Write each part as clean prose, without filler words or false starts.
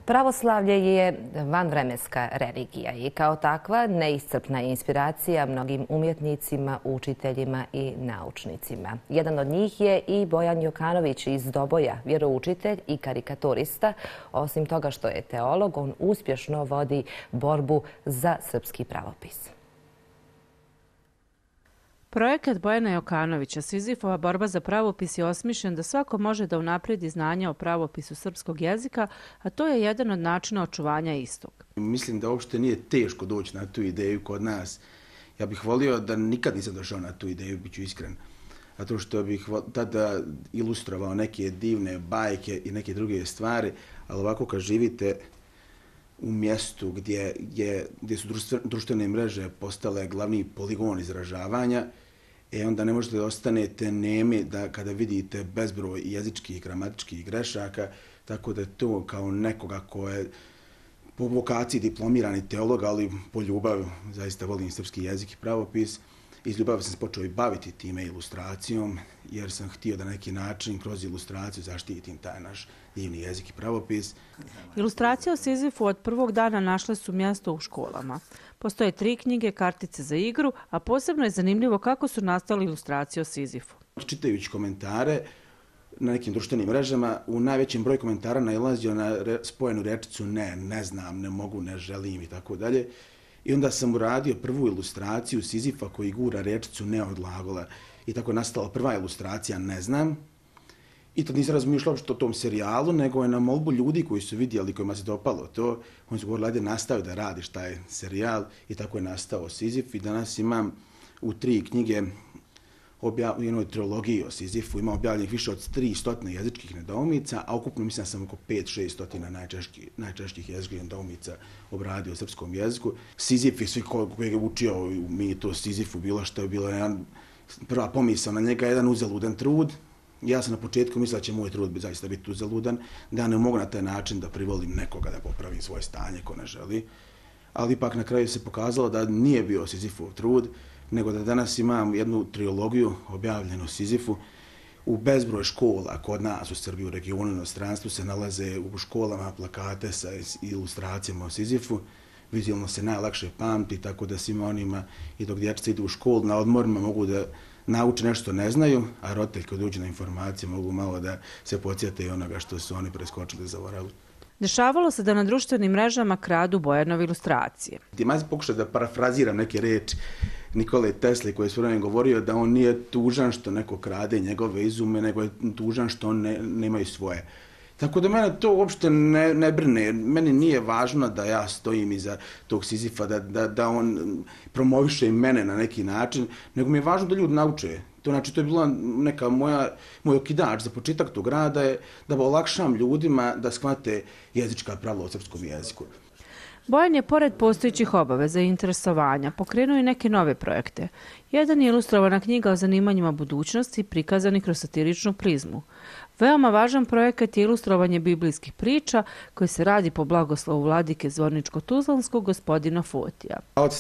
Pravoslavlje je vanvremenska religija i kao takva neiscrpna inspiracija mnogim umjetnicima, učiteljima i naučnicima. Jedan od njih je i Bojan Jokanović iz Doboja, vjeroučitelj i karikaturista. Osim toga što je teolog, on uspješno vodi borbu za srpski pravopis. Projekat Bojana Jokanovića Sizifova borba za pravopis je osmišljen da svako može da unaprijedi znanja o pravopisu srpskog jezika, a to je jedan od načina očuvanja istog. Mislim da uopšte nije teško doći na tu ideju kod nas. Ja bih volio da nikad nisam došao na tu ideju, bit ću iskren. Zato što bih tada ilustrovao neke divne bajke i neke druge stvari, ali ovako kad živite u mjestu gdje su društvene mreže postale glavni poligon izražavanja, onda ne možete da ostanete nemi da kada vidite bezbroj jezičkih i gramatičkih grešaka, tako da je to kao nekoga ko je po vokaciji diplomirani teolog, ali po ljubavi zaista volim srpski jezik i pravopis. Iz ljubavi sam se počeo i baviti time ilustracijom, jer sam htio da na neki način kroz ilustraciju zaštitim taj naš divni jezik i pravopis. Ilustracije o Sizifu od prvog dana našle su mjesto u školama. Postoje 3 knjige, kartice za igru, a posebno je zanimljivo kako su nastale ilustracije o Sizifu. Čitajući komentare na nekim društvenim mrežama, u najvećem broju komentara nailazio na spojenu rečicu ne, ne znam, ne mogu, ne želim i tako dalje. I onda sam uradio prvu ilustraciju Sizifa koji gura rečicu ne od glagola. I tako je nastala prva ilustracija ne znam. I tad nisam razmišljao što o tom serijalu, nego je na molbu ljudi koji su vidjeli, kojima se dopalo to, oni su govorili, ajde nastavi da radiš taj serijal. I tako je nastao Sizif. I danas imam u 3 knjige u jednoj trilogiji o Sizifu, ima objavljenih više od 300 jezičkih nedoumica, a ukupno mislim da sam oko 5-600 najčešćih jezičkih nedoumica obradio u srpskom jeziku. Sizif je svi koji je učio mi to Sizifu bilo što je bilo prva pomisao na njega, jedan uzaludan trud. Ja sam na početku mislila da će moj trud zaista biti uzaludan, da ja ne mogu na taj način da privolim nekoga da popravim svoje stanje ko ne želi. Ali ipak na kraju se pokazalo da nije bio Sizifov trud, nego da danas imam jednu trilogiju objavljenu o Sizifu. U bezbroj škola kod nas u Srbiji, u regionu i inostranstvu se nalaze u školama plakate sa ilustracijama o Sizifu. Vizualno se najlakše pamti, tako da svima onima i dok dječica idu u školu na odmorima mogu da nauče nešto ne znaju, a roditelji kad uđu na informacije mogu malo da se podsjete i onoga što su oni preskočili i zaboravili. Dešavalo se da na društvenim mrežama kradu Bojanove ilustracije. Ja sam pokušao da parafraziram neke reči Nikole Tesle koji je sve vreme govorio da on nije tužan što neko krade njegove izume, nego je tužan što on nemaju svoje. Tako da mene to uopšte ne brine. Meni nije važno da ja stojim iza tog Sizifa, da on promoviše i mene na neki način, nego mi je važno da ljudi nauče. To je bila neka moj okidač za početak tog rada je da olakšam ljudima da shvate jezička pravila o srpskom jeziku. Bojan je pored postojećih obaveza i interesovanja pokrenuo i neke nove projekte. Jedan je ilustrovana knjiga o zanimanjima budućnosti prikazani kroz satiričnu prizmu. Veoma važan projekat je ilustrovanje biblijskih priča koji se radi po blagoslovu vladike Zvorničko-Tuzlanskog gospodina Fotija.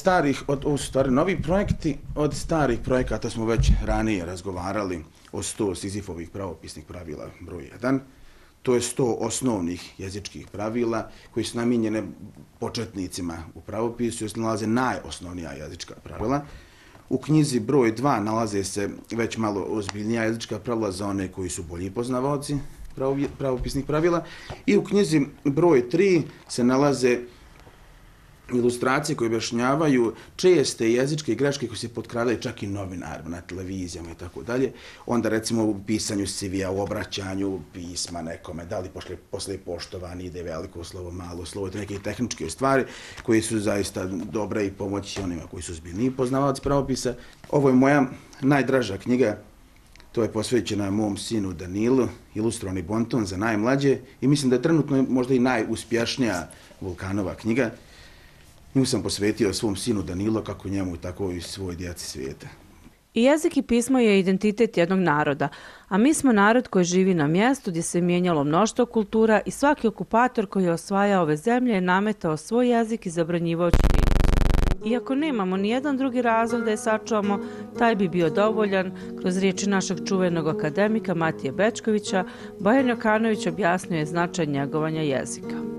Novi projekti, od starih projekata smo već ranije razgovarali o 100 Sizifovih pravopisnih pravila broj 1. To je 100 osnovnih jezičkih pravila koji su namijenjene početnicima u pravopisu, jer se nalaze najosnovnija jezička pravila. U knjizi broj 2 nalaze se već malo ozbiljnija jezička pravila za one koji su bolji poznavaoci pravopisnih pravila. I u knjizi broj 3 se nalaze ilustracije koje objašnjavaju česte jezičke greške koje se potkradaju čak i novinarima na televizijama i tako dalje. Onda recimo u pisanju CV-a, u obraćanju pisma nekome, da li posle poštovani ide veliko slovo, malo slovo, to neke tehničke stvari koje su zaista dobre i pomoći onima koji su zbiljniji poznavaoci pravopisa. Ovo je moja najdraža knjiga, to je posvećena mom sinu Danilu, ilustrovani bonton za najmlađe i mislim da je trenutno možda i najuspješnija Vulkanova knjiga. Nju sam posvetio svom sinu Danilu, kako njemu, tako i svoj djeci svijeta. I jezik i pismo je identitet jednog naroda, a mi smo narod koji živi na mjestu gdje se mijenjalo mnoštvo kultura i svaki okupator koji je osvajao ove zemlje je nametao svoj jezik i zabranjivao ćirilicu. Iako nemamo ni jedan drugi razlog da je sačuvamo, taj bi bio dovoljan. Kroz riječi našeg čuvenog akademika Matije Bečkovića, Bojan Jokanović objasnio je značaj njegovanja jezika.